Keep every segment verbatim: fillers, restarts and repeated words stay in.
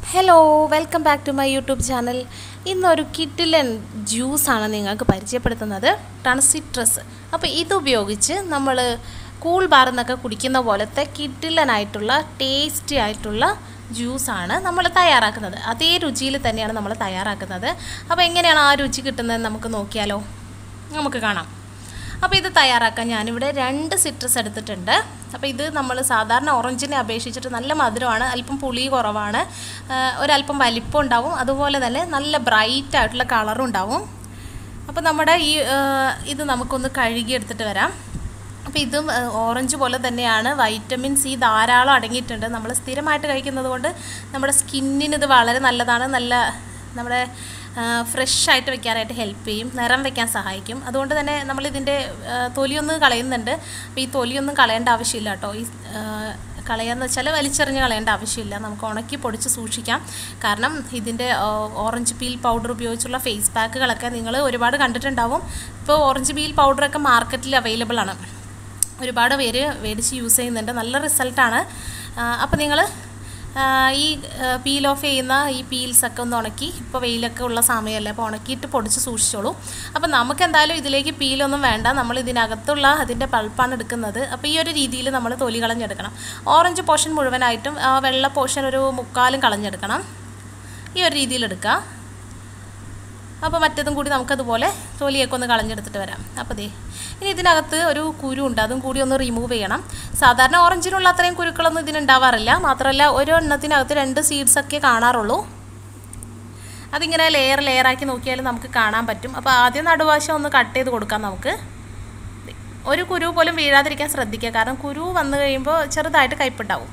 Hello welcome back to my YouTube channel. ഇന്നൊരു കിഡിലൻ ജ്യൂസാണ് നിങ്ങൾക്ക് പരിചയപ്പെടുത്തുന്നത്, ടൺസിട്രസ്. അപ്പോൾ ഇതുപയോഗിച്ച് നമ്മൾ കൂൾ ബാർ എന്നൊക്കെ കുടിക്കുന്ന പോലത്തെ കിഡിലനായിട്ടുള്ള ടേസ്റ്റി ആയിട്ടുള്ള ജ്യൂസാണ് നമ്മൾ തയ്യാറാക്കുന്നത്. അതേ രുചിയിൽ തന്നെയാണ് നമ്മൾ തയ്യാറാക്കുന്നത്. അപ്പോൾ എങ്ങനെയാണ് ആ രുചി കിട്ടുന്നതെന്ന് നമുക്ക് നോക്കിയാലോ, നമുക്ക് കാണാം. അപ്പോൾ ഇത് തയ്യാറാക്കാൻ ഞാനിവിടെ രണ്ട് സിട്രസ് എടുത്തിട്ടുണ്ട്. അപ്പോൾ ഇത് നമ്മൾ സാധാരണ ഓറഞ്ചിനെ അപേക്ഷിച്ചിട്ട് നല്ല മധുരമാണ്, അല്പം പുളി കുറവാണ്, ഒരല്പം വലിപ്പം ഉണ്ടാവും, അതുപോലെ തന്നെ നല്ല ബ്രൈറ്റ് ആയിട്ടുള്ള കളറും ഉണ്ടാവും. അപ്പോൾ നമ്മുടെ ഈ ഇത് നമുക്കൊന്ന് കഴുകി എടുത്തിട്ട് വരാം. അപ്പോൾ ഇതും ഓറഞ്ച് പോലെ തന്നെയാണ്, വൈറ്റമിൻ സി ധാരാളം അടങ്ങിയിട്ടുണ്ട്. നമ്മൾ സ്ഥിരമായിട്ട് കഴിക്കുന്നത് കൊണ്ട് നമ്മുടെ സ്കിന്നിന് ഇത് വളരെ നല്ലതാണ്. നല്ല നമ്മുടെ ഫ്രഷ് ആയിട്ട് വെക്കാനായിട്ട് ഹെൽപ്പ് ചെയ്യും, നിറം വെക്കാൻ സഹായിക്കും. അതുകൊണ്ട് തന്നെ നമ്മളിതിൻ്റെ തൊലിയൊന്നും കളയുന്നുണ്ട്. അപ്പോൾ ഈ തൊലിയൊന്നും കളയേണ്ട ആവശ്യമില്ല കേട്ടോ. ഈ കളയാന്ന് വെച്ചാൽ വലിച്ചെറിഞ്ഞ് കളയേണ്ട ആവശ്യമില്ല, നമുക്ക് ഉണക്കി പൊടിച്ച് സൂക്ഷിക്കാം. കാരണം ഇതിൻ്റെ ഓറഞ്ച് പീൽ പൗഡർ ഉപയോഗിച്ചുള്ള ഫേസ് പാക്കുകളൊക്കെ നിങ്ങൾ ഒരുപാട് കണ്ടിട്ടുണ്ടാവും. ഇപ്പോൾ ഓറഞ്ച് പീൽ പൗഡറൊക്കെ മാർക്കറ്റിൽ അവൈലബിൾ ആണ്, ഒരുപാട് പേര് മേടിച്ച് യൂസ് ചെയ്യുന്നുണ്ട്, നല്ല റിസൾട്ടാണ്. അപ്പോൾ നിങ്ങൾ ഈ പീൽ ഓഫ് ചെയ്യുന്ന ഈ പീൽസൊക്കെ ഒന്ന് ഉണക്കി, ഇപ്പോൾ വെയിലൊക്കെ ഉള്ള സമയമല്ലേ, അപ്പോൾ ഉണക്കിയിട്ട് പൊടിച്ച് സൂക്ഷിച്ചോളൂ. അപ്പോൾ നമുക്ക് എന്തായാലും ഇതിലേക്ക് പീലൊന്നും വേണ്ട, നമ്മൾ ഇതിനകത്തുള്ള അതിൻ്റെ പൾപ്പാണ് എടുക്കുന്നത്. അപ്പോൾ ഈ ഒരു രീതിയിൽ നമ്മൾ തൊലി കളഞ്ഞെടുക്കണം. ഓറഞ്ച് പോർഷൻ മുഴുവനായിട്ടും വെള്ള പോർഷൻ ഒരു മുക്കാലും കളഞ്ഞെടുക്കണം. ഈ ഒരു രീതിയിലെടുക്കുക. അപ്പോൾ മറ്റേതും കൂടി നമുക്കതുപോലെ തൊലിയൊക്കെ ഒന്ന് കളഞ്ഞെടുത്തിട്ട് വരാം. അപ്പോൾ ദേ ഇനി ഇതിനകത്ത് ഒരു കുരു ഉണ്ട്, അതും കൂടി ഒന്ന് റിമൂവ് ചെയ്യണം. സാധാരണ ഓറഞ്ചിനുള്ള അത്രയും കുരുക്കളൊന്നും ഇതിനുണ്ടാവാറില്ല. മാത്രമല്ല ഒരു എണ്ണത്തിനകത്ത് രണ്ട് സീഡ്സൊക്കെ കാണാറുള്ളൂ. അതിങ്ങനെ ലെയർ ലെയറാക്കി നോക്കിയാൽ നമുക്ക് കാണാൻ പറ്റും. അപ്പോൾ ആദ്യം നടുവശം ഒന്ന് കട്ട് ചെയ്ത് കൊടുക്കാം നമുക്ക്. ഒരു കുരു പോലും വീഴാതിരിക്കാൻ ശ്രദ്ധിക്കുക, കാരണം കുരു വന്നു കഴിയുമ്പോൾ ചെറുതായിട്ട് കയ്പുണ്ടാവും.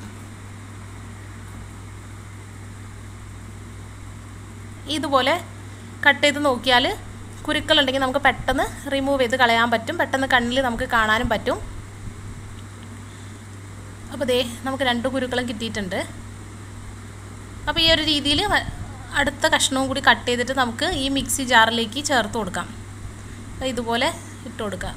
ഇതുപോലെ കട്ട് ചെയ്ത് നോക്കിയാൽ കുരുക്കളുണ്ടെങ്കിൽ നമുക്ക് പെട്ടെന്ന് റിമൂവ് ചെയ്ത് കളയാൻ പറ്റും, പെട്ടെന്ന് കണ്ണിൽ നമുക്ക് കാണാനും പറ്റും. അപ്പോൾ ദേ നമുക്ക് രണ്ട് കുരുക്കളും കിട്ടിയിട്ടുണ്ട്. അപ്പോൾ ഈ ഒരു രീതിയിൽ അടുത്ത കഷ്ണവും കൂടി കട്ട് ചെയ്തിട്ട് നമുക്ക് ഈ മിക്സി ജാറിലേക്ക് ചേർത്ത് കൊടുക്കാം. അപ്പോൾ ഇതുപോലെ ഇട്ട് കൊടുക്കാം.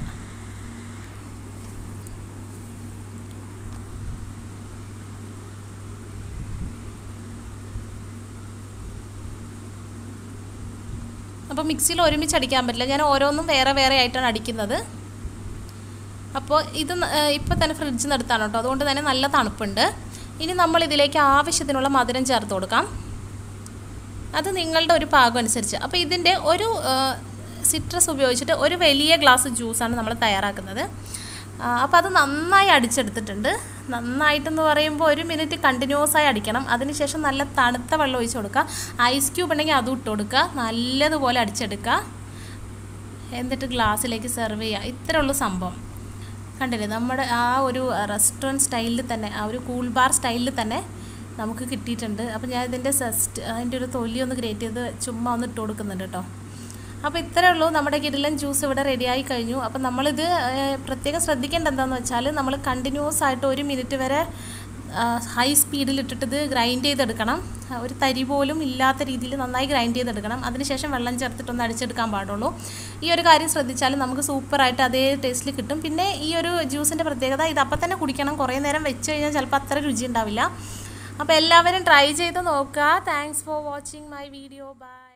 അപ്പോൾ മിക്സിയിൽ ഒരുമിച്ച് അടിക്കാൻ പറ്റില്ല, ഞാൻ ഓരോന്നും വേറെ വേറെ ആയിട്ടാണ് അടിക്കുന്നത്. അപ്പോൾ ഇത് ഇപ്പോൾ തന്നെ ഫ്രിഡ്ജിൽ നിന്ന് എടുത്താണ് കേട്ടോ, അതുകൊണ്ട് തന്നെ നല്ല തണുപ്പുണ്ട്. ഇനി നമ്മൾ ഇതിലേക്ക് ആവശ്യത്തിനുള്ള മധുരം ചേർത്ത് കൊടുക്കാം, അത് നിങ്ങളുടെ ഒരു പാകം അനുസരിച്ച്. അപ്പോൾ ഇതിൻ്റെ ഒരു സിട്രസ് ഉപയോഗിച്ചിട്ട് ഒരു വലിയ ഗ്ലാസ് ജ്യൂസാണ് നമ്മൾ തയ്യാറാക്കുന്നത്. അപ്പോൾ അത് നന്നായി അടിച്ചെടുത്തിട്ടുണ്ട്. നന്നായിട്ടെന്ന് പറയുമ്പോൾ ഒരു മിനിറ്റ് കണ്ടിന്യൂസ് ആയി അടിക്കണം. അതിനുശേഷം നല്ല തണുത്ത വെള്ളം ഒഴിച്ച് കൊടുക്കുക. ഐസ് ക്യൂബ് ഉണ്ടെങ്കിൽ അതും ഇട്ട് കൊടുക്കുക. നല്ലതുപോലെ അടിച്ചെടുക്കുക, എന്നിട്ട് ഗ്ലാസ്സിലേക്ക് സെർവ് ചെയ്യുക. ഇത്രേ ഉള്ളൂ സംഭവം. കണ്ടില്ലേ, നമ്മുടെ ആ ഒരു റെസ്റ്റോറൻറ്റ് സ്റ്റൈലിൽ തന്നെ, ആ ഒരു കൂൾ ബാർ സ്റ്റൈലിൽ തന്നെ നമുക്ക് കിട്ടിയിട്ടുണ്ട്. അപ്പോൾ ഞാൻ ഇതിൻ്റെ സെസ്റ്റ് അതിൻ്റെ ഒരു തൊലി ഒന്ന് ഗ്രേറ്റ് ചെയ്ത് ചുമ്മാ ഒന്ന് ഇട്ട് കൊടുക്കുന്നുണ്ട് കേട്ടോ. അപ്പോൾ ഇത്രയേ ഉള്ളൂ, നമ്മുടെ കിഡിലൻ ജ്യൂസ് ഇവിടെ റെഡിയായി കഴിഞ്ഞു. അപ്പോൾ നമ്മളിത് പ്രത്യേകം ശ്രദ്ധിക്കേണ്ട എന്താണെന്ന് വെച്ചാൽ, നമ്മൾ കണ്ടിന്യൂസ് ആയിട്ട് ഒരു മിനിറ്റ് വരെ ഹൈ സ്പീഡിലിട്ടിട്ട് ഇത് ഗ്രൈൻഡ് ചെയ്തെടുക്കണം. ഒരു തരി പോലും ഇല്ലാത്ത രീതിയിൽ നന്നായി ഗ്രൈൻഡ് ചെയ്തെടുക്കണം. അതിനുശേഷം വെള്ളം ചേർത്തിട്ടൊന്ന് അടിച്ചെടുക്കാൻ പാടുള്ളൂ. ഈ ഒരു കാര്യം ശ്രദ്ധിച്ചാൽ നമുക്ക് സൂപ്പറായിട്ട് അതേ ടേസ്റ്റിൽ കിട്ടും. പിന്നെ ഈ ഒരു ജ്യൂസിൻ്റെ പ്രത്യേകത, ഇത് അപ്പം തന്നെ കുടിക്കണം, കുറേ നേരം വെച്ച് കഴിഞ്ഞാൽ ചിലപ്പോൾ അത്ര രുചി ഉണ്ടാവില്ല. അപ്പോൾ എല്ലാവരും ട്രൈ ചെയ്ത് നോക്കുക. Thanks for watching my video. By.